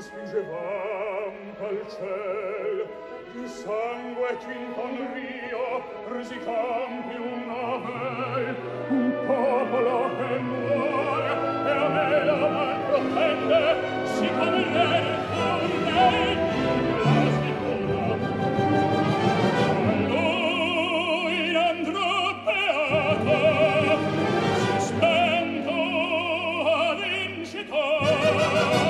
spingevam al ciel, di sangue tinto in rio, resi campi una vel, un popolo che muore, e a me la man protende, si come lei, pur lei, la sicura. A lui n'andrò beato, si spento ad incitar,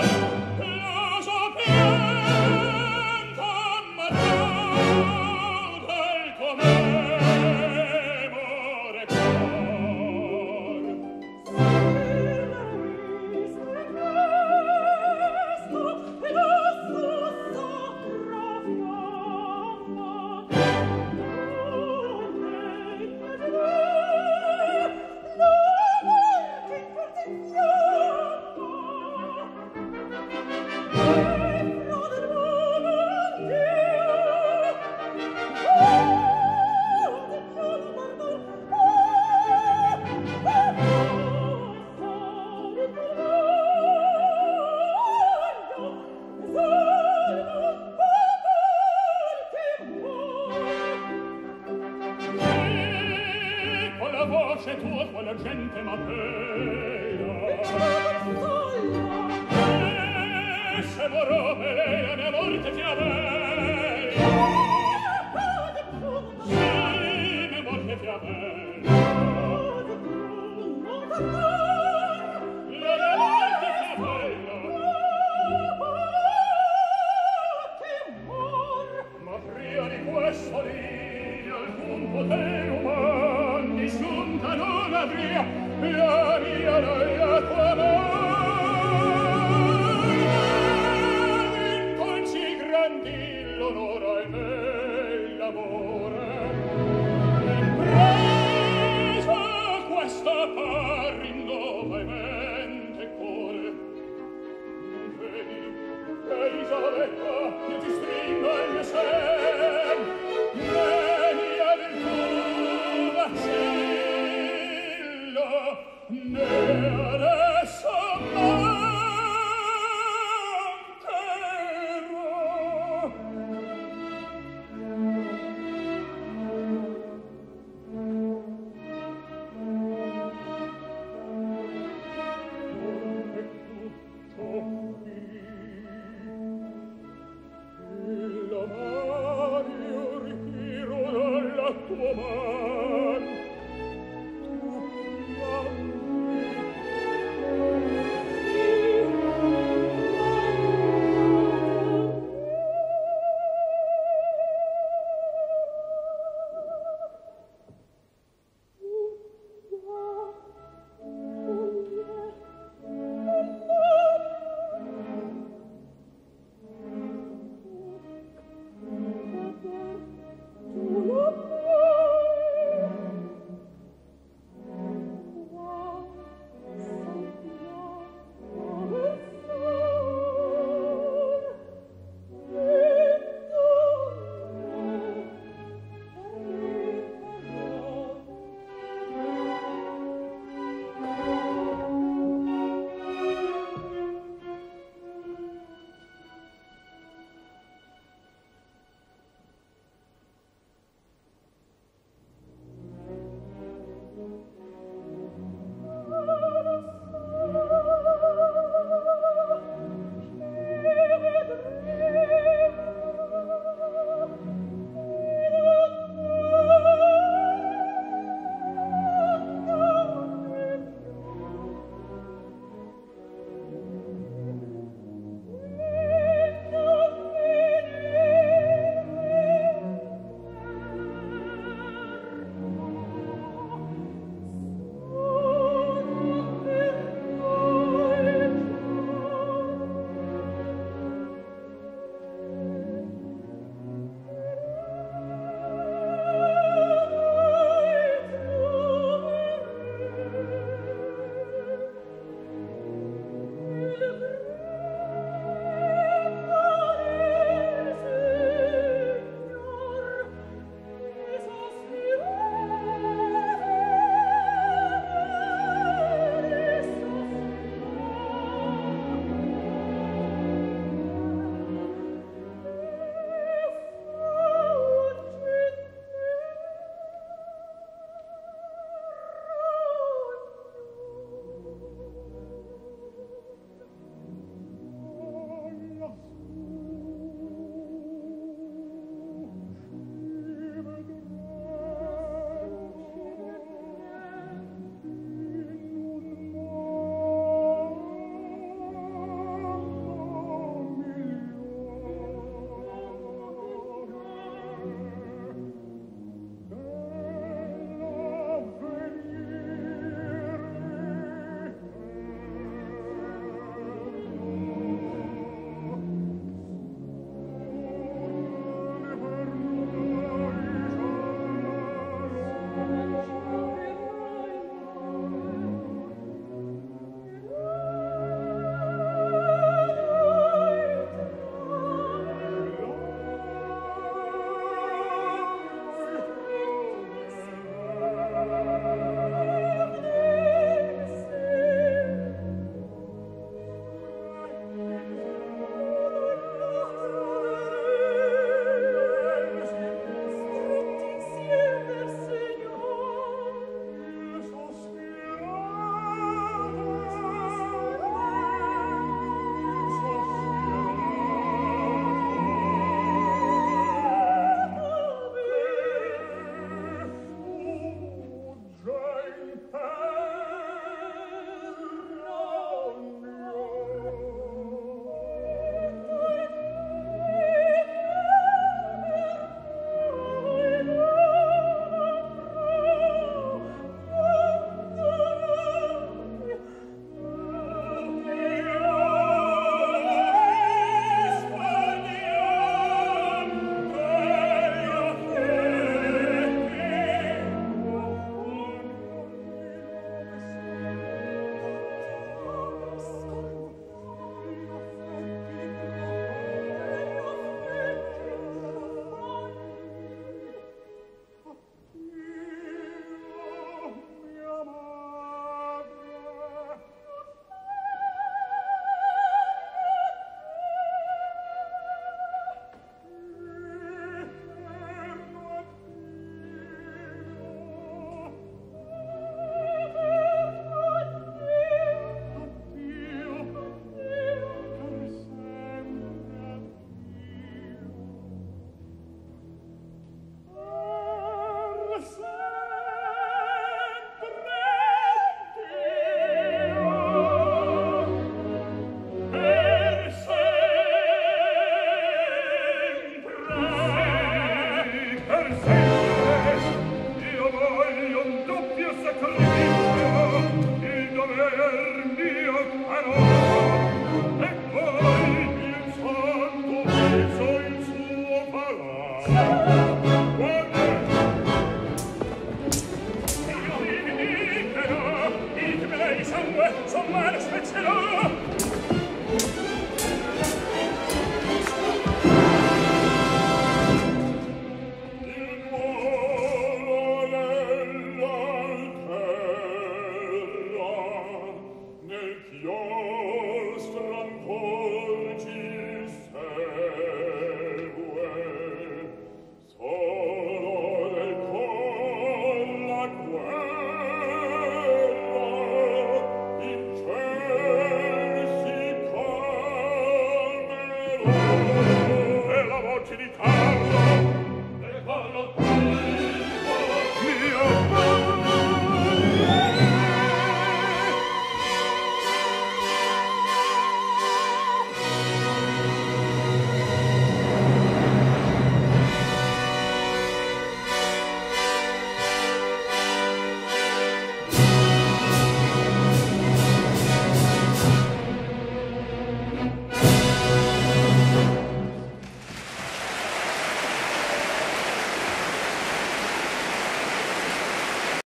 voce tua quella gente m'appella e se morò per lei la mia morte fiabella sì, mia morte fiabella la mia morte fiabella ma prima di questo lì alcun potere umano disgiunta non avria la mia la tua mano con si grandi l'onore al l'amore impresa questa par innovemente col non vedi Elisabetta che ti stringa il mio sen menia virtù vacillo ne adesso mancherò la mare mezzo